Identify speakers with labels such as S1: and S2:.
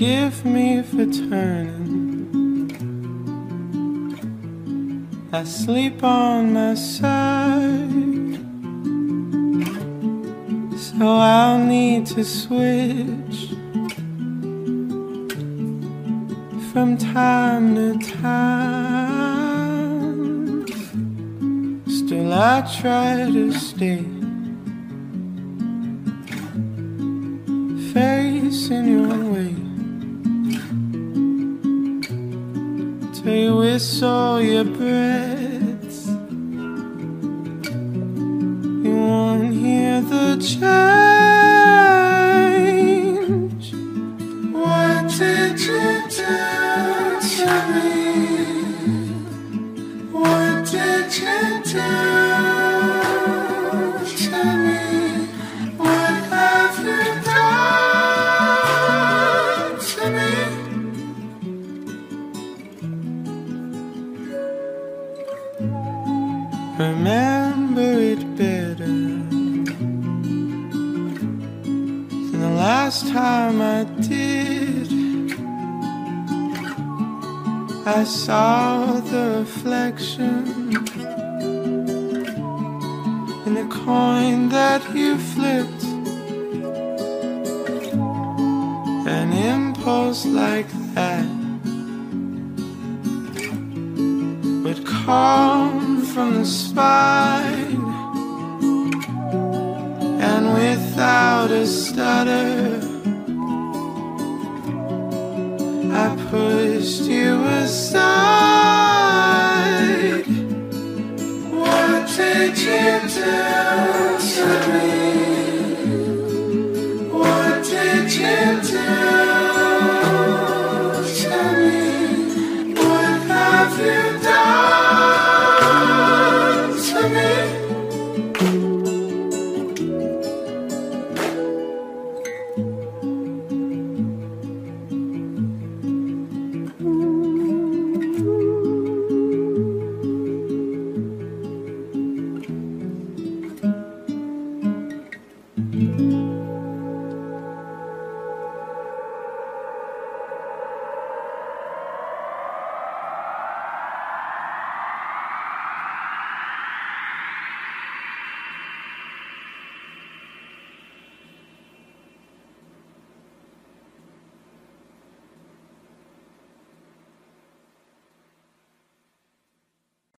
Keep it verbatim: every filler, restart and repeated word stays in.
S1: Forgive me for turning. I sleep on my side, so I'll need to switch from time to time. Still I try to stay facing your way till you whistle your breath. You won't hear the change. What did you do to me? What did you do to me? What have you done to me? Remember it better than the last time I did. I saw the reflection in the coin that you flipped. An impulse like that would come from the spine, and without a stutter I pushed you